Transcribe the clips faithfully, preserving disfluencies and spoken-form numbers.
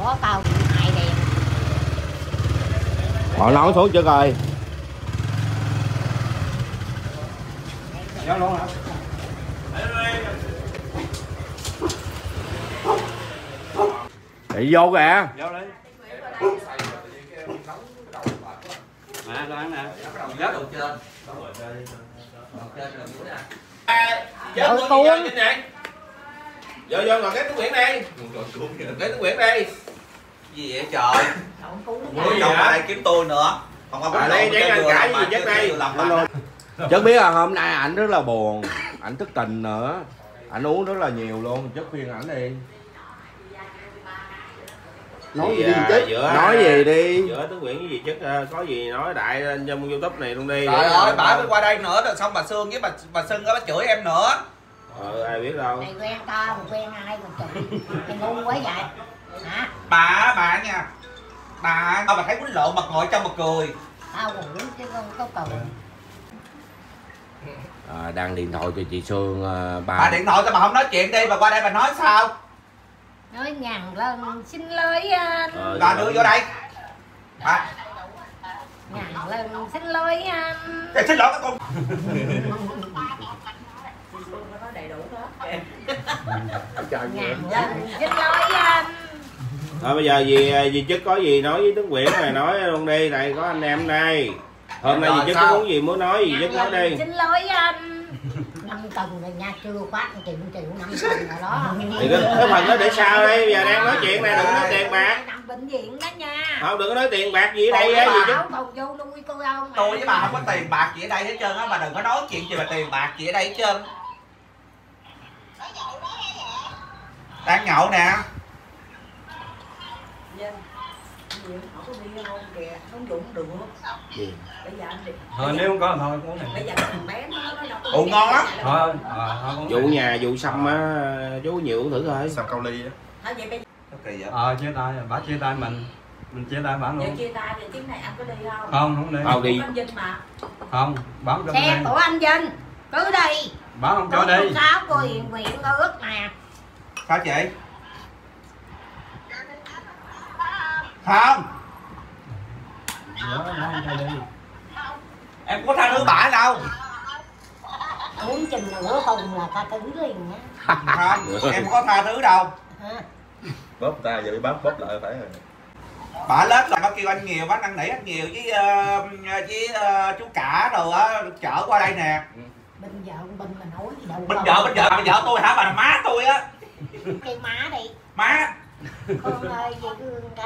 có tao hai đèn. Họ nói xuống chưa coi. Vô luôn hả? Đi vô kìa. Vô đi. Nè, đồ ăn nè. Gớt đầu trên. Đầu trên rồi mũi nè. Vô vô trên này. Vô vô ngồi cái Tuấn Nguyễn đi. Cái Tuấn Nguyễn đi. Gì vậy trời? Mũi Đâu ở đây kiếm tôi nữa. Không có ở đây để anh cãi gì chết đây. Chất biết là hôm nay ảnh rất là buồn, ảnh thức tình nữa, ảnh uống rất là nhiều luôn, chất khuyên ảnh đi. Nói gì đi chứ? Giữa, nói gì đi? Giữa Tuấn Nguyễn với gì chất có gì nói đại lên trong YouTube này luôn đi. Trời ơi, bà mới qua đây nữa rồi xong bà Sương với bà bà Sưng á, bà chửi em nữa. Ờ, ai biết đâu. Mày quen tao, mày quen ai còn chửi. Mày ngu quá vậy. Hả? Bà bà nha. Bà bà thấy quýnh lộn mà ngồi trong mà cười. Tao ngủ chứ không có cười. À, đang điện thoại cho chị Sương uh, bà. Bà điện thoại sao bà không nói chuyện đi, bà qua đây bà nói sao? Nói ngàn lần xin lỗi anh. Ờ, Bà đưa vô đây. Bà. Ngàn lần xin lỗi anh. Để xin lỗi các con. Ngàn lần xin lỗi anh. Thôi bây giờ gì gì chất có gì nói với Tuấn Nguyễn này nói luôn đi, này có anh em đây. Hôm nay gì chất có muốn gì muốn nói gì chất nói đi. Xin lỗi anh. Năm tuần rồi nha, chưa phát chịu chịu năm tuần rồi đó. Thì cái, cái phần đó để sao đi, bây giờ đang nói chuyện này, đừng có nói tiền bạc. Nằm bệnh viện đó nha. Không, đừng có nói tiền bạc gì ở đây á, gì chứ. Còn vô nuôi cô không. Tôi với bà không có tiền bạc gì ở đây hết trơn á, bà đừng có nói chuyện gì mà tiền bạc gì ở đây hết trơn. Đang nhậu nè. Không có bia không kìa, không dụng được. Gì? Bây giờ anh đi. Thôi nếu không có thôi cũng này. Bây giờ thằng bé nó nó đâu có. Ủa ngon lắm. Thôi, à, thôi cũng. Vụ nhà vụ xăm á, chú nhiều thử thôi. Xăm cao ly á. Thôi vậy bây giờ Kỳ vậy? Ờ chia tay, bả chia tay mình. Mình chia tay bả vậy luôn. chia tay thì tiếng này anh có đi không? Không, không đi. Không đi. Anh Vinh mà. Không, bả không cho Xe đi. của anh Vinh cứ đi. Bả không cho đi. Sáu cô Hiền Nguyện ước nè. Sao chị? Không. Bả không cho đi. Em có tha thứ bả đâu. Uống chừng nửa thùng là ta thứ liền nhá. Không, em có tha thứ đâu. Hả? Bóp ta giờ bị bóp bóp lại phải rồi. Bà lết là nó kêu anh nhiều, bác năn nỉ anh nhiều với uh, với uh, chú cả rồi á, chở qua đây nè. Bên vợ con Bình mà nói gì đâu. Bên vợ bên vợ bên vợ tôi hả, bà là má tôi á. Cây má đi. Má. Con ơi về gương canh.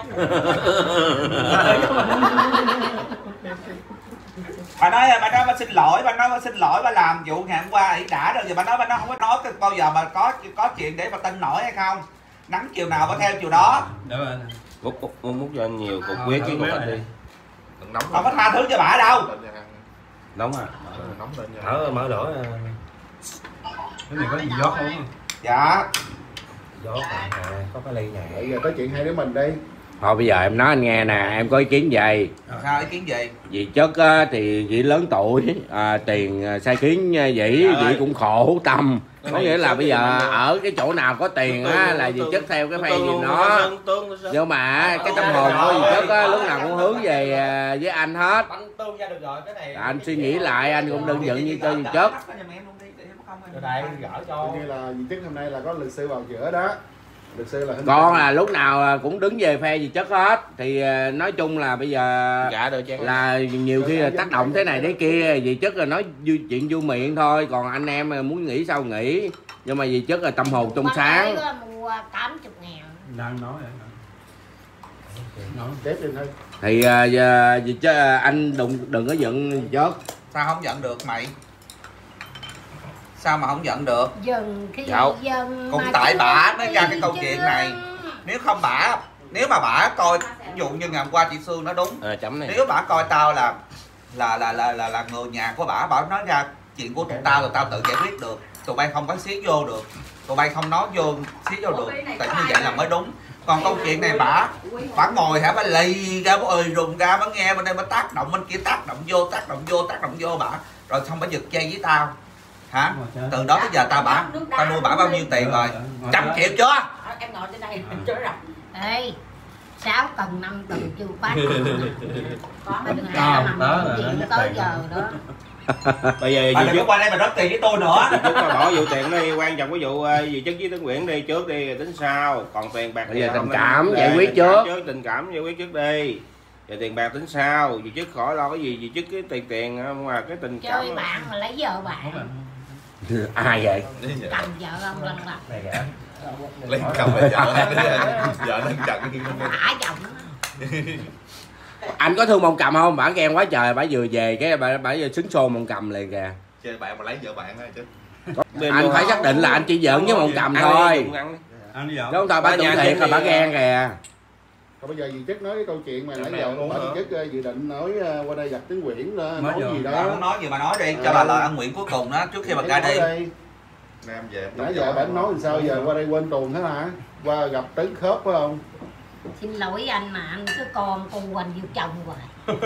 Bà nói bà nói bà xin lỗi, bà nói bà xin lỗi, bà làm vụ ngày hôm qua ỷ đã rồi, giờ bà nói bà nói không có nói bao giờ mà có có chuyện để bà tin nổi hay không. Nắng chiều nào bà theo chiều đó. Được rồi. Múc múc múc cho anh nhiều cục quyết cái cục anh đi. Đừng nóng. Không có tha thứ cho bà đâu. Nóng à? Ừ, nóng lên nha. Thở mở lửa. Cái này có gì giót không? Dạ. Giót nè, có cái ly nè. Bây giờ nói chuyện hai đứa mình đi. Thôi bây giờ em nói anh nghe nè, em có ý kiến gì? Sao ý kiến gì? Vì chất á, thì dĩ lớn tuổi, à, tiền sai khiến dĩ dĩ cũng khổ tâm. Có nghĩa là bây giờ ở cái chỗ nào có tiền á là dì chất theo cái phay gì nó. Nhưng mà cái tâm hồn của dì chất á lúc nào cũng hướng về với anh hết. Anh suy nghĩ lại anh cũng đừng giận như cho dì chất. Đây gỡ cho. Như là dì chất hôm nay là có luật sư vào giữa đó. Luật sư là Con là lúc nào cũng đứng về phe dì chất hết. Thì nói chung là bây giờ là nhiều khi là tác động thế này thế kia, dì chất là nói chuyện vui miệng thôi, còn anh em muốn nghĩ sao nghĩ. Nhưng mà dì chất là tâm hồn trong sáng. Mua tám mươi ngàn. Đang nói vậy. Nói tiếp đi thôi. Thì uh, dì chất anh đừng đừng có giận dì chất. Sao không giận được mày? Sao mà không giận được? Dần khi Dạo. dần Cũng tại bả mới ra cái câu chuyện này. Nếu không bả, nếu mà bả coi, ví dụ như ngày hôm qua chị Sương nói đúng. À, chấm này. Nếu bả coi tao là là là là là, là người nhà của bả, bả nói ra chuyện của tụi tao rồi tao tự giải quyết được. Tụi bay không có xí vô được. Tụi bay không nói vô xí vô được. Tại như vậy là mới đúng. Còn câu chuyện này bả bả ngồi hả, bả lì ra, bả ơi rùng ra, bả nghe bên đây bả tác động, bên kia tác động vô, tác động vô, tác động vô bả. Rồi xong bả giật dây với tao. Hả? Từ đó tới giờ tao bả, tao nuôi bả bao nhiêu tiền rồi? Trăm triệu chưa? Em ngồi trên đây cho nó rộng. Ê, sáu tuần năm tuần chưa phát có mình Đó, hà đó mà là nó gì nhắc tới tiền. giờ đó. Bây giờ Bà gì đừng trước có qua đây mà rót tiền với tôi nữa. trước mà bỏ vụ tiền đi, quan trọng cái vụ uh, gì chức với Tấn Nguyễn đi trước đi rồi tính sau, còn tiền bạc bây giờ Dạ, tình dạ, cảm dạ, giải quyết trước. dạ. tình cảm giải quyết trước đi rồi tiền bạc tính sau, gì chức khỏi lo cái gì gì chức cái tiền tiền mà cái tình cảm Chơi bạn mà lấy vợ bạn ai vậy cầm vợ ông lần lần Này kìa. Lấy cầm là vợ vợ đang giận. thả giọng. anh có thương mông cầm không? Bả ghen quá trời, bả vừa về cái bả bả vừa xứng xô mông cầm liền kìa. Chơi bạn mà lấy vợ bạn á chứ. Anh phải xác định là anh chỉ giỡn với mông cầm thôi, Anh đi dọn. đúng thôi. Bả tự thiệt là bả ghen kìa. Còn bây giờ dì Chất nói cái câu chuyện mà nãy Mèo giờ luôn bà hả? dì Chất dự định nói qua đây gặp Tấn Nguyễn đó, Mới nói vừa. gì Bà đó. muốn nói gì mà nói đi, cho À. bà lời ăn nguyện cuối cùng đó trước khi bà ra đi. Nam về. Nãy giờ bà nói làm sao giờ qua đây quên tuồng hết hả? Qua gặp Tấn khớp phải không? Xin lỗi anh mà anh cứ con cu anh vô chồng hoài.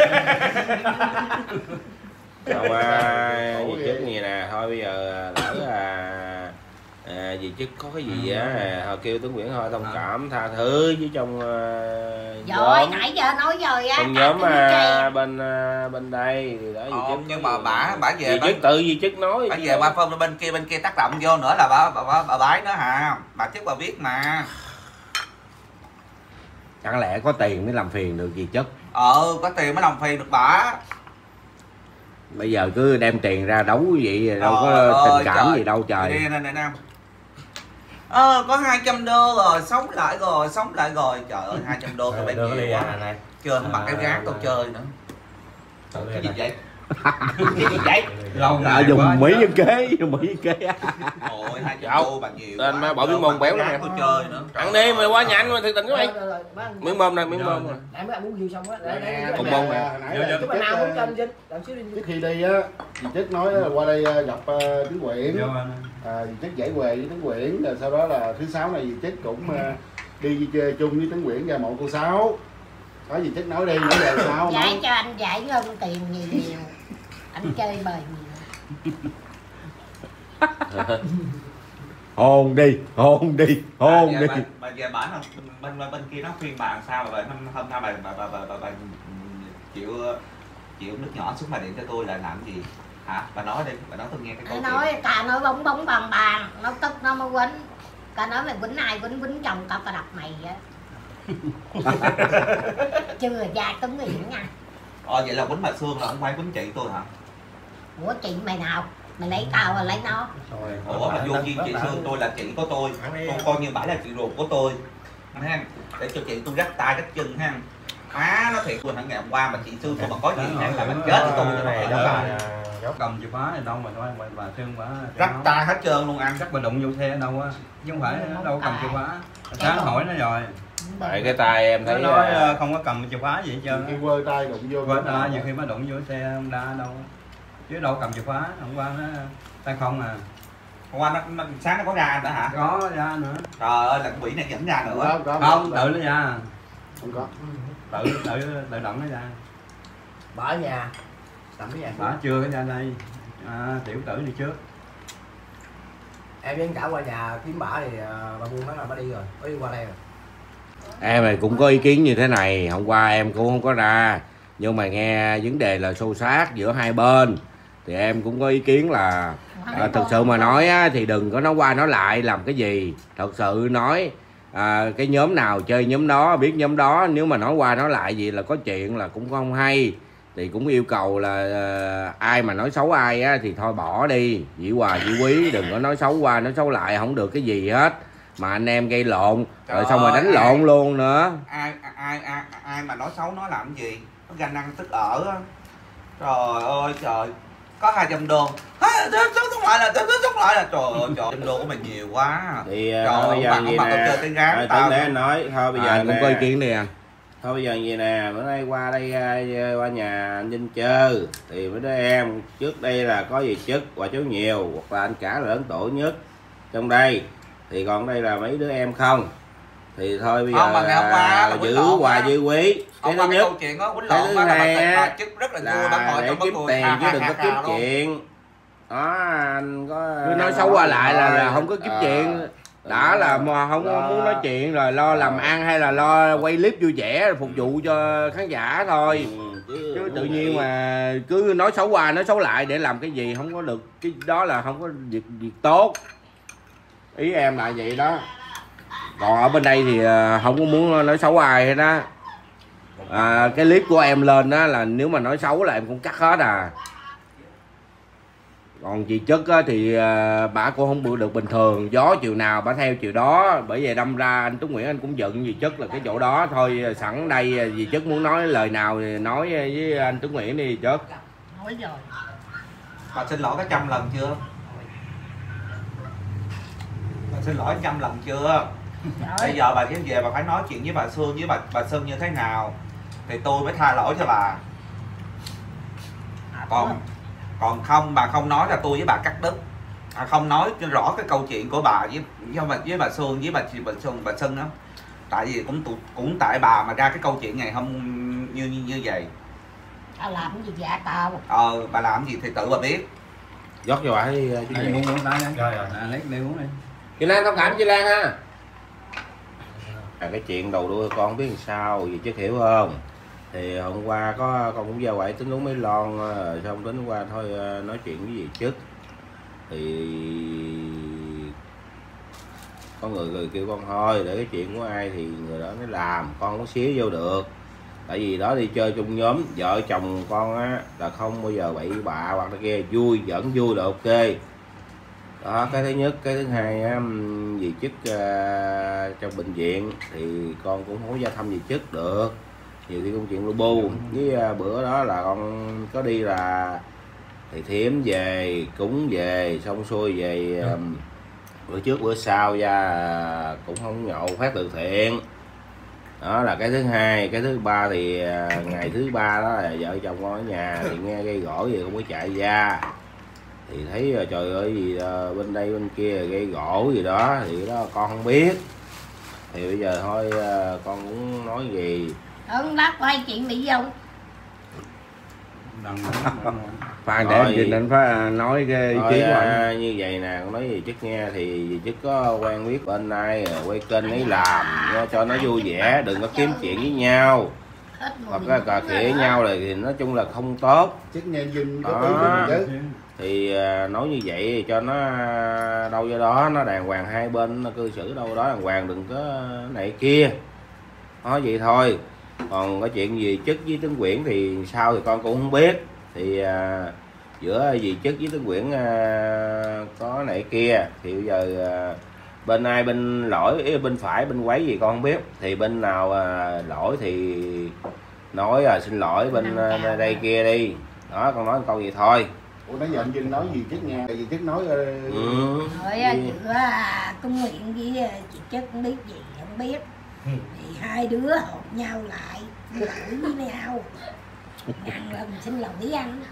Không à, gì chức gì nè, thôi bây giờ lỡ à, à gì chức có cái gì á thôi kêu Tấn Nguyễn thôi thông cảm tha thứ với trong uh, Rồi nhóm nãy giờ nói rồi á. trong cả nhóm cái à, cây. bên à, bên đây thì đó gì Ờ, chức nhưng mà bả bả về gì bả, chức tự gì chức nói bả về qua phân bên kia bên kia tác động vô nữa là bà bà bà, bà bái nữa hả? Bà chức bà biết mà. chẳng lẽ có tiền mới làm phiền được gì chất. Ờ có tiền mới làm phiền được bả. Bây giờ cứ đem tiền ra đấu vậy rồi đâu Trời có ơi, tình cảm trời. gì đâu trời. Đây nè nè Nam. Ờ có hai trăm đô rồi, sống lại rồi, sống lại rồi. Trời ơi hai trăm đô tụi bay nhiều quá. này. Chơi nó mặc cái gán tao chơi nữa. Cái gì vậy? Cái gì vậy? Lâu À, ngày quá. dùng mỹ nhân kế, dùng mỹ nhân kế. Ôi hai trăm Dạo. đô bà nhiều. Tên quá. má bỏ miếng Chơi mông mặc béo cái lắm gán nè. tôi chơi nữa. Ăn đi mày quá nhanh mà thiệt tình của mày. Rồi, rồi, rồi, bác- Miếng mông này, miếng mông này. Nãy mấy bạn muốn gì xong á. Để- để- để- Cùng để- mông để- nè. Nãy Vô, là vô. Cái bà nào muốn cho Chất, anh Vinh, làm xíu đi. trước khi đi á, dì Chất nói qua đây gặp uh, Tấn Nguyễn. Vô anh. À, dì Chất giải quề với Tấn Nguyễn, rồi sau đó là thứ sáu này dì Chất cũng uh, đi chơi chung với Tấn Nguyễn ra mộ cô Sáu. Đó dì Chất nói đi, nói về sao Giải nói. cho anh giải ngân tiền nhiều nhiều. Anh chơi bời nhiều. Hôn đi, hôn đi, hôn đi. Bà, bà về bả nó bên bên bên kia nó khuyên bà sao mà bà hôm hôm nay bà bà bà bà, bà, bà chịu chịu nước nhỏ xuống mà điện cho tôi là làm gì hả? Bà nói đi, bà nói tôi nghe cái câu Nó chuyện. nói cả nói bóng bóng bàn bàn, nó tức nó mới quýnh. Cả nói mày quýnh ai quýnh quýnh chồng tao tao đập mày á. Chưa ra Tấn Nguyễn nha. Ờ vậy là quýnh bà Sương là không phải quýnh chị tôi hả? Ủa chị mày nào? Mày lấy tao là lấy nó. Ủa mà vô duyên chị Sương tôi là chị của tôi, tôi coi như bả là chị ruột của tôi ha, để cho chị tôi rách tay rách chân ha. Má nó thiệt luôn hả, ngày hôm qua mà chị Sương tôi mà có chuyện ha là mình chết với tôi cho này nó đó phải bà cầm chìa khóa này đâu mà nói bà, bà thương bà rách tay hết trơn luôn anh. chắc bà đụng vô xe đâu á chứ không phải nó đâu cầm chìa khóa. Sáng hỏi nó rồi Tại cái tay em nó thấy nói à, ờ, không có cầm chìa khóa gì hết trơn Khi á. quơ tay đụng vô. Quên à, nhiều khi mới đụng vô xe ông đa đâu á. Chứ đâu cầm chìa khóa, hôm qua nó tay không à. Hôm qua nó, nó sáng nó có ra nữa hả? Có ra nữa. Trời ơi là cái quỷ này dẫn ra nữa. Không, có, Không, tự nó ra. không có. Tự tự tự động nó ra. Bà ở nhà. Tầm ở nhà. Bà chưa có ra đây. À, tiểu tử đi trước. Em với anh cả qua nhà kiếm bả thì à, bà buông nói là bà đi rồi. Bà đi qua đây rồi. em này cũng có ý kiến như thế này. Hôm qua em cũng không có ra, nhưng mà nghe vấn đề là xô xát giữa hai bên thì em cũng có ý kiến là à, thực sự mà nói á, thì đừng có nói qua nói lại làm cái gì. Thật sự nói à, cái nhóm nào chơi nhóm đó, biết nhóm đó, nếu mà nói qua nói lại gì là có chuyện là cũng không hay. Thì cũng yêu cầu là à, ai mà nói xấu ai á, thì thôi bỏ đi, dĩ hòa dĩ quý, đừng có nói xấu qua nói xấu lại, không được cái gì hết. Mà anh em gây lộn Trời rồi xong rồi đánh ơi, lộn ai- luôn nữa. Ai ai ai ai mà nói xấu nó làm cái gì? Nó ganh ăn tức ở á. Trời ơi trời. Có hai trăm đô. Sống lại là sống lại là trời ơi trời trăm đô của mày nhiều quá. Thì Trời thôi bây ơi, giờ bạn gì không nè, chơi cái gán rồi tao. để anh nói thôi bây giờ à, cũng có ý nè. kiến đi anh. Thôi bây giờ gì nè, bữa nay qua đây à, qua nhà anh Vinh chơi thì mấy đứa em trước đây là có gì chức và cháu nhiều hoặc là anh cả là lớn tuổi nhất trong đây, thì còn đây là mấy đứa em không, thì thôi bây giờ Không, mà ngày hôm qua là là quýnh giữ lộn hòa á. giữ quý. Cái Ông thứ qua cái nhất câu chuyện đó quýnh cái lộn thứ á là hai bà, á, bà chức rất là vui, bà là ngồi để trong kiếm bữa tiền chứ đừng có kiếm luôn. chuyện đó. Anh có Ờ, cứ nói xấu qua lại là, là không có kiếm Ờ. chuyện. đã là mà không có muốn nói chuyện rồi lo làm ăn hay là lo quay clip vui vẻ phục vụ cho khán giả thôi. Ừ, chứ tự nhiên mà cứ nói xấu qua nói xấu lại để làm cái gì không có được, cái đó là không có việc việc tốt. Ý em là vậy đó. Còn ở bên đây thì không có muốn nói xấu ai hết đó. À, cái clip của em lên đó là nếu mà nói xấu là em cũng cắt hết à. Còn chị Chất á, thì à, bà cũng không được bình thường, gió chiều nào bà theo chiều đó, bởi vậy đâm ra anh Tuấn Nguyễn anh cũng giận dì Chất là cái chỗ đó thôi. Sẵn đây dì Chất muốn nói lời nào thì nói với anh Tuấn Nguyễn đi Chất. Nói rồi. Bà xin lỗi có trăm lần chưa? Bà xin lỗi trăm lần chưa? Trời. Bây giờ bà kéo về bà phải nói chuyện với bà Sương với bà bà Sương như thế nào thì tôi mới tha lỗi cho bà. Còn còn không bà không nói là tôi với bà cắt đứt. À, không nói rõ cái câu chuyện của bà với với bà, với bà Sương với bà bà Sương bà Sương đó. Tại vì cũng cũng tại bà mà ra cái câu chuyện này không như như, như vậy. Tao làm cái gì dạ tao? Ờ bà làm gì thì tự bà biết. Rót cho bà đi chứ gì muốn uống tay nha. Rồi rồi, lấy đi uống đi. Chị Lan thông cảm chị Lan ha. À, cái chuyện đầu đuôi con biết làm sao gì chứ hiểu không? Thì hôm qua có con cũng ra quậy tính uống mấy lon rồi xong tính qua thôi nói chuyện với gì chứ. Thì có người người kêu con thôi để cái chuyện của ai thì người đó mới làm, con có xía vô được. Tại vì đó đi chơi chung nhóm vợ chồng con á là không bao giờ bậy bạ hoặc là kia, vui vẫn vui là ok. Đó cái thứ nhất. Cái thứ hai á, vì chức uh, trong bệnh viện thì con cũng không có ra thăm gì chức được, nhiều khi công chuyện lu bu. Với uh, bữa đó là con có đi là thầy Thiếm về cúng về xong xuôi về uh, bữa trước bữa sau ra uh, cũng không nhậu phát từ thiện. Đó là cái thứ hai. Cái thứ ba thì uh, ngày thứ ba đó là vợ chồng con ở nhà thì nghe gây gỗ gì không có chạy ra, thì thấy trời ơi gì bên đây bên kia gây gỗ gì đó thì đó con không biết. Thì bây giờ thôi con cũng nói gì Ơn lát quay chuyện bị dâu. Phan để em Vinh anh phải nói cái ý kiến của anh. Như vậy nè, con nói gì chức nghe thì gì chức có quen biết bên này quay kênh ấy làm cho nó vui vẻ, đừng có kiếm chuyện với nhau hoặc là cà khịa nhau là thì nói chung là không tốt. Chức nghe Vinh có ý chứ. Thì nói như vậy cho nó đâu do đó nó đàng hoàng, hai bên nó cư xử đâu đó đàng hoàng, đừng có này kia. Nói vậy thôi. Còn cái chuyện gì chức với Tuấn Nguyễn thì sao thì con cũng không biết. Thì à, giữa dì chức với Tuấn Nguyễn à, có này kia thì bây giờ à, bên ai bên lỗi bên phải bên quấy gì con không biết. Thì bên nào à, lỗi thì nói à, xin lỗi bên à, đây kia đi. Đó con nói một câu gì thôi. Ủa nãy giờ anh Vinh nói gì chức nghe, gì chức nói uh... ừ. Rồi giữa Tuấn Nguyễn với chị Chất không biết gì không biết. Ừ. Thì hai đứa họp nhau lại lỗi với nhau. Ngàn lần xin lỗi với anh.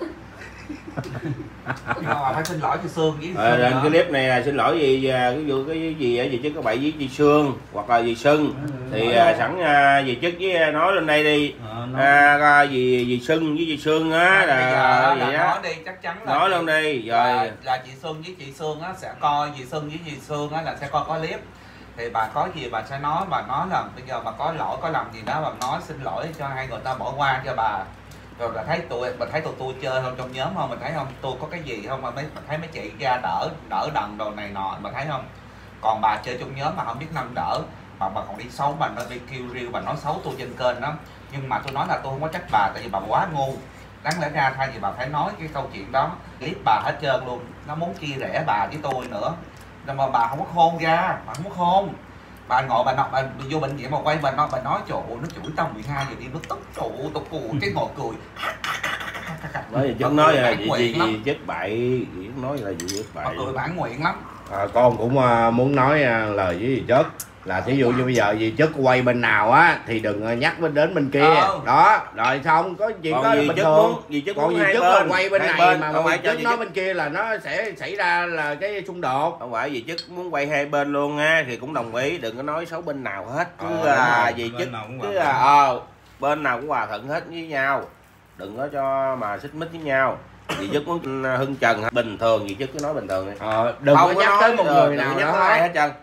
Ờ, phải xin lỗi cho Sương với ờ, lên cái clip này là xin lỗi gì cái vụ cái gì ở gì chứ có bậy với chị Sương hoặc là dì Sưng thì à, sẵn à, dì chức với nói lên đây đi à, dì dì Sưng với dì Sương á là, là, là nói đó. Đi chắc chắn là nói luôn đi rồi là, là chị Sương với chị Sương á sẽ coi dì Sưng với dì Sương á là sẽ coi có clip thì bà có gì bà sẽ nói, bà nói là bây giờ bà có lỗi có làm gì đó bà nói xin lỗi cho hai người ta bỏ qua cho bà. Rồi bà thấy tụi bà thấy tụi tôi chơi không trong nhóm không, mình thấy không tôi có cái gì không mà mấy mình thấy mấy chị ra đỡ đỡ đần đồ này nọ mà thấy không. Còn bà chơi trong nhóm mà không biết nâng đỡ mà bà còn đi xấu, bà nó đi kêu riêu bà nói xấu tôi trên kênh đó. Nhưng mà tôi nói là tôi không có trách bà tại vì bà quá ngu, đáng lẽ ra thay vì bà phải nói cái câu chuyện đó clip bà hết trơn luôn, nó muốn chia rẽ bà với tôi nữa. Nhưng mà bà không có khôn ra, bà không có khôn. Bà ngồi bà nói bà vô bệnh viện mà quay bà nói bà nói trời ơi nó chửi tao mười hai giờ đi nó tức trời ơi tao cười cái ngồi cười. Nói gì chứ nói là gì gì gì chết bậy, nói là gì chết bậy. Bà cười bản nguyện lắm. À, con cũng uh, muốn nói uh, lời với dì Chất là thí dụ như bây giờ dì Chất quay bên nào á thì đừng nhắc bên đến bên kia. Ừ. Đó rồi xong có chuyện đó bình thường. Còn dì Chất là quay bên này bên, mà dì Chất nói bên kia là nó sẽ xảy ra là cái xung đột. Không phải dì Chất muốn quay hai bên luôn á thì cũng đồng ý, đừng có nói xấu bên nào hết. Cứ ờ, là dì Chất cứ là ờ bên nào cũng hòa thuận hết với nhau, đừng có cho mà xích mích với nhau. Dì Chất muốn hưng trần bình thường, dì Chất cứ nói bình thường đi. Ờ, đừng không có nhắc tới một người nào nhắc tới ai hết trơn.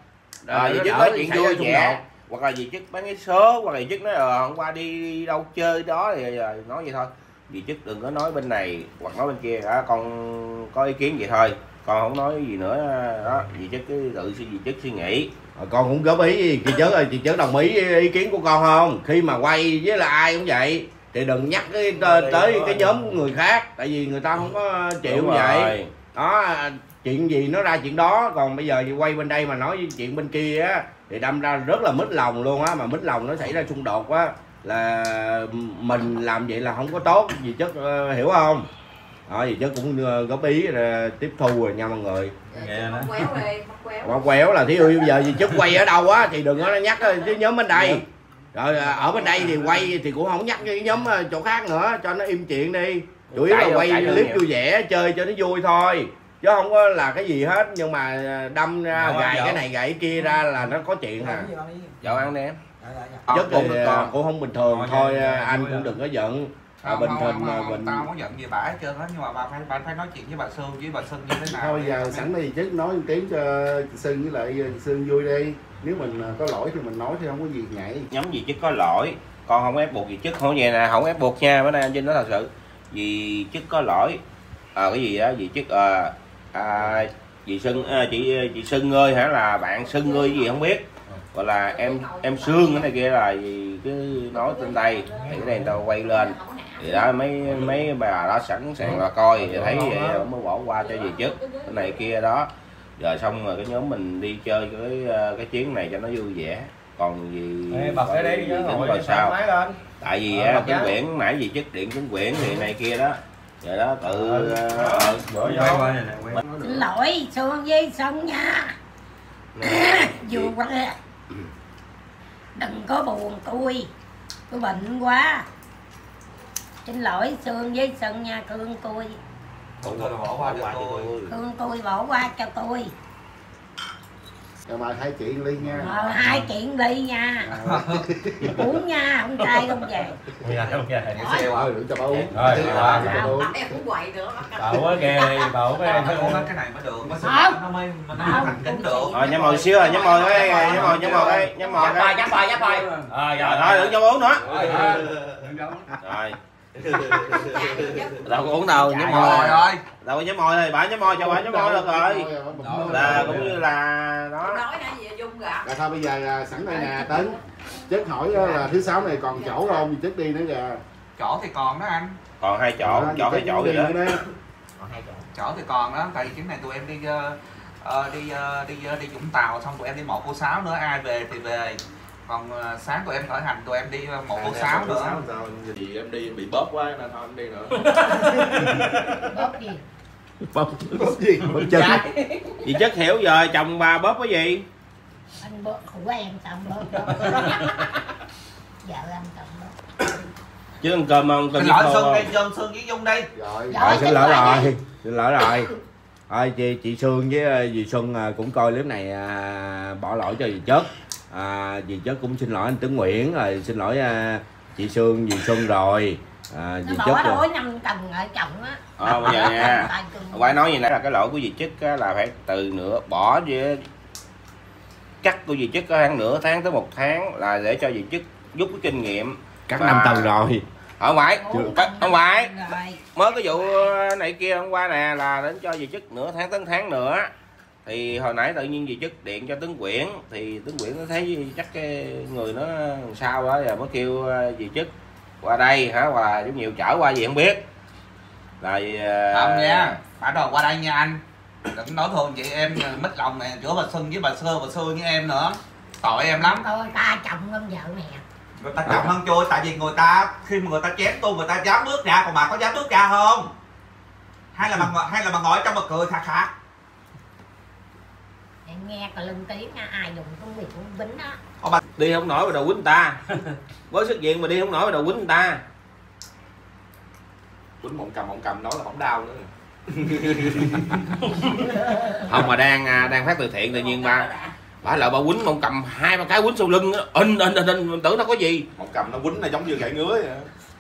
à, dì chức nói chuyện vui vẻ, hoặc là dì chức bán cái số, hoặc là dì chức nói ờ hôm qua đi đâu chơi đó thì nói vậy thôi. Dì chức đừng có nói bên này hoặc nói bên kia, đó con có ý kiến vậy thôi, con không nói gì nữa đó. Dì chức cứ tự suy dì chức suy nghĩ. Rồi con cũng góp ý chị Chớt ơi, chị Chớt đồng ý ý kiến của con không? Khi mà quay với là ai cũng vậy thì đừng nhắc cái tới cái nhóm người khác, tại vì người ta không có chịu như vậy đó. Chuyện gì nó ra chuyện đó, còn bây giờ quay bên đây mà nói chuyện bên kia á thì đâm ra rất là mít lòng luôn á, mà mít lòng nó xảy ra xung đột á là mình làm vậy là không có tốt. Dì Chớt uh, hiểu không? Đó, dì Chớt cũng uh, góp ý uh, tiếp thu rồi nha mọi người. Quẹo quẹo là thí dụ bây giờ dì Chớt quay ở đâu á thì đừng có nhắc cái nhóm bên đây, rồi ở bên đây thì quay thì cũng không nhắc cái nhóm chỗ khác nữa, cho nó im chuyện đi. Chủ yếu là quay clip vui vẻ chơi cho nó vui thôi, chứ không có là cái gì hết. Nhưng mà đâm ra gài cái này gài cái kia ra là nó có chuyện à. Dạo ăn đi em. Chất thì cũng không bình thường thôi, anh cũng đừng có giận. À, bình thường mình tao không có giận gì bà hết trơn á, nhưng mà bà phải bà phải nói chuyện với bà Sương với bà Sương như thế nào. Thôi bây giờ sẵn đây chứ nói một tiếng cho Sương với lại Sương vui đi. Nếu mình có lỗi thì mình nói thì không có gì ngại. Nhóm gì chứ có lỗi, con không ép buộc gì chứ không vậy nè, không ép buộc nha. Bữa nay anh Vinh nói thật sự vì chức có lỗi à, cái gì đó vì chức à, à, chị Sưng à, chị chị Sưng ơi hả, là bạn Sưng ơi gì không biết, gọi là em em Sương cái này kia là gì cứ nói trên đây thì cái này tao quay lên thì đó mấy mấy bà đó sẵn sàng là coi thì thấy vậy mới bỏ qua cho gì chức cái này kia đó. Rồi xong rồi cái nhóm mình đi chơi cái cái chuyến này cho nó vui vẻ, còn gì bật cái đấy chứ rồi sao lên. Tại vì á chính quyển nãy gì chức điện chính quyển thì này kia đó vậy đó tự xin lỗi Sương với Sân nha. Vừa quá đừng có buồn tôi tôi bệnh quá, xin lỗi Sương với Sân nha, thương tôi Thương tôi bỏ qua cho tôi, thương tôi bỏ qua cho tôi. Rồi mà hai chuyện ly nha. Ờ, hai chuyện ly nha. Uống nha, không trai không về. Không về. Rồi đừng cho bà uống. Rồi, em cũng quậy nữa. Bậu á kìa, bậu cái phải uống hết cái này mới được, mới nó mới nó thành kính được. Rồi nhắm mồi xíu rồi, nhắm mồi cái nhắm mồi nhắm mồi cái nhắm mồi cái nhắm mồi nhắm mồi. Rồi rồi thôi đừng cho uống nữa. Rồi. Đâu có uống đâu, nhắm mồi rồi. Đâu có nhắm mồi thôi, bả nhắm mồi cho bả nhắm mồi được rồi. Là cũng như là đó. Nói nãy gì Dung gà. Rồi thôi bây giờ sẵn đây nè Tấn. Chất hỏi là thứ sáu này còn chỗ không thì chất đi nữa kìa. Chỗ thì còn đó anh. Còn hai chỗ, chỗ hai chỗ gì đó. Còn hai chỗ. Chỗ thì còn đó, tại vì chuyến này tụi em đi uh, đi uh, đi uh, đi Vũng Tàu, xong tụi em đi một cô sáu nữa, ai về thì về. Còn uh, sáng tụi em khởi hành tụi em đi một cô sáu nữa. Sao thì em đi bị bóp quá nên thôi em đi nữa. Bóp gì? Bóp bóp gì? Bóp chân. Chị chất hiểu giờ chồng bà bóp cái gì? Anh bóp của em chồng bóp. Vợ anh chồng bóp. Chứ ăn cơm không? Xin lỗi Sương đi, Sương Sương với Dung đi. Rồi, rồi xin lỗi rồi. Xin lỗi rồi. Thôi chị chị Sương với dì Xuân cũng coi clip này à, bỏ lỗi cho dì Chất. À, dì Chất cũng xin lỗi anh Tấn Nguyễn rồi, xin lỗi à, chị Sương, dì Xuân rồi. À, dì Chất bỏ lỗi năm tầng ở chồng á. Ờ bây giờ nha. Quay nói gì nãy là cái lỗi của dì Chất là phải từ nửa bỏ với cắt của dì Chất có khoảng nửa tháng tới một tháng là để cho dì Chất rút cái kinh nghiệm. Cắt năm tầng rồi. Không phải, không phải. Mới cái vụ này kia hôm qua nè là đến cho dì Chất nửa tháng tới tháng nữa. Thì hồi nãy tự nhiên dì Chất điện cho Tấn Quyển thì Tấn Quyển nó thấy chắc cái người nó sao đó rồi mới kêu dì Chất qua đây hả, hoặc là giống nhiều chở qua gì không biết. Là không nha, phải đồ qua đây nha anh. Đừng nói thường chị em mít lòng nè, giữa bà Xuân với bà Sơ, bà Sơ với em nữa. Tội em lắm. Thôi ta chồng con vợ nè. Người ta chồng hơn chui, tại vì người ta khi mà người ta chém tôi người ta dám bước ra, còn bà có dám bước ra không? Hay là bà hay là bà ngồi trong mà cười khạc khạc. Em nghe còn lưng tiếng nha, ai dùng công việc cũng vĩnh đó. Ô, bà... đi không nổi mà đầu quýnh người ta. Với sức diện mà đi không nổi mà đầu quýnh người ta. Quýnh mộng cầm mộng cầm nói là không đau nữa. Không mà đang đang phát từ thiện tự nhiên ba bà là bà quýnh mộng cầm hai ba cái quýnh sau lưng in in in in tưởng nó có gì. Mộng cầm nó quýnh là giống như gậy ngứa vậy.